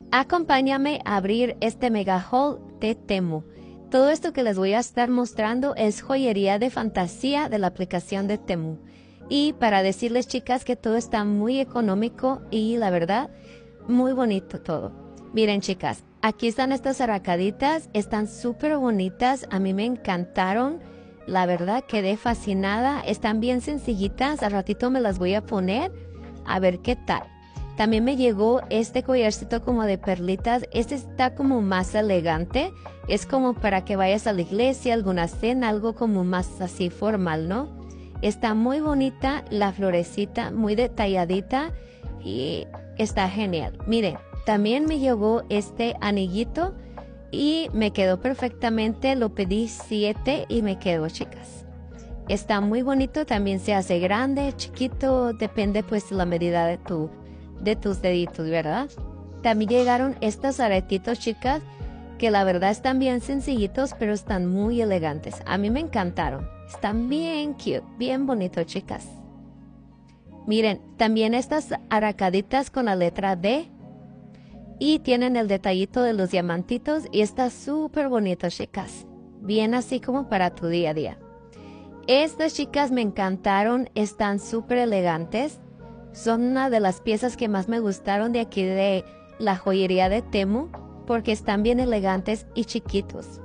Acompáñame a abrir este mega haul de Temu. Todo esto que les voy a estar mostrando es joyería de fantasía de la aplicación de Temu. Y para decirles, chicas, que todo está muy económico y la verdad, muy bonito todo. Miren, chicas, aquí están estas aracaditas, están súper bonitas, a mí me encantaron. La verdad, quedé fascinada, están bien sencillitas, al ratito me las voy a poner a ver qué tal. También me llegó este collarcito como de perlitas. Este está como más elegante. Es como para que vayas a la iglesia, alguna cena, algo como más así formal, ¿no? Está muy bonita la florecita, muy detalladita y está genial. Miren, también me llegó este anillito y me quedó perfectamente. Lo pedí 7 y me quedó, chicas. Está muy bonito, también se hace grande, chiquito, depende pues de la medida de tus deditos, ¿verdad? También llegaron estos aretitos, chicas, que la verdad están bien sencillitos, pero están muy elegantes. A mí me encantaron. Están bien cute, bien bonitos, chicas. Miren, también estas aracaditas con la letra D. Y tienen el detallito de los diamantitos y está súper bonito, chicas. Bien así como para tu día a día. Estas chicas me encantaron, están súper elegantes. Son una de las piezas que más me gustaron de aquí de la joyería de Temu porque están bien elegantes y chiquitos.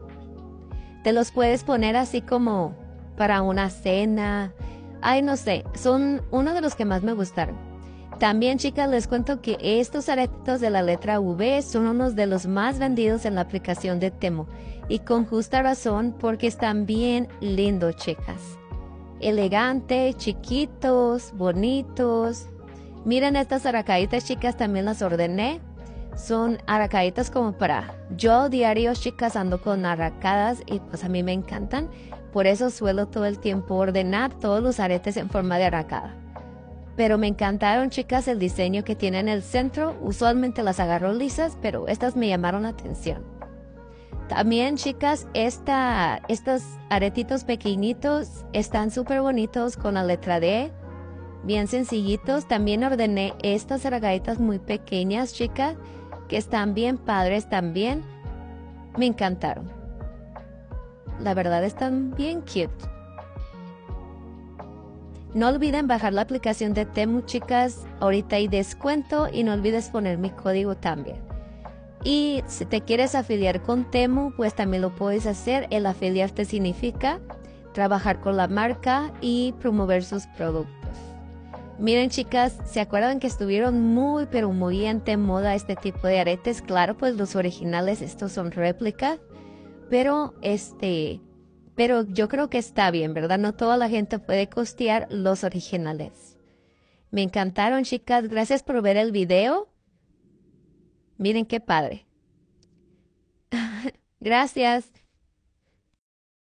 Te los puedes poner así como para una cena. Ay, no sé, son uno de los que más me gustaron. También, chicas, les cuento que estos aretitos de la letra V son unos de los más vendidos en la aplicación de Temu. Y con justa razón porque están bien lindos, chicas. Elegantes, chiquitos, bonitos. Miren estas aracaditas, chicas, también las ordené. Son aracaditas como para yo diario, chicas, ando con aracadas y pues a mí me encantan. Por eso suelo todo el tiempo ordenar todos los aretes en forma de aracada. Pero me encantaron, chicas, el diseño que tiene en el centro. Usualmente las agarro lisas, pero estas me llamaron la atención. También, chicas, estos aretitos pequeñitos están súper bonitos con la letra D. Bien sencillitos. También ordené estas aracaditas muy pequeñas, chicas, que están bien padres también. Me encantaron. La verdad están bien cute. No olviden bajar la aplicación de Temu, chicas. Ahorita hay descuento y no olvides poner mi código también. Y si te quieres afiliar con Temu, pues también lo puedes hacer. El afiliarte significa trabajar con la marca y promover sus productos. Miren, chicas, ¿se acuerdan que estuvieron muy, pero muy en moda este tipo de aretes? Claro, pues los originales, estos son réplicas, pero yo creo que está bien, ¿verdad? No toda la gente puede costear los originales. Me encantaron, chicas. Gracias por ver el video. Miren qué padre. Gracias.